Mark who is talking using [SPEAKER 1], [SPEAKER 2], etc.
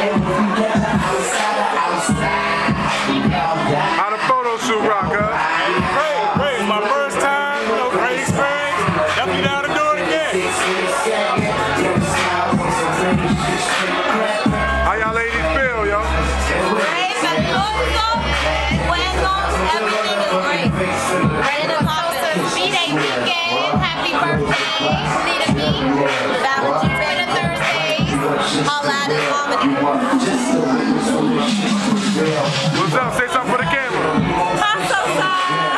[SPEAKER 1] How the photo shoot rock, huh?
[SPEAKER 2] Great. It's my first time, great experience. Definitely down to do it again.
[SPEAKER 1] How y'all ladies feel, yo?
[SPEAKER 3] Great, fabuloso, bueno, everything is great. Ready to pop it. B-Day weekend, happy birthday, Lita B. Valentine Thursdays, all out of comedy.
[SPEAKER 1] What's up? Say something for the camera.
[SPEAKER 3] Paso,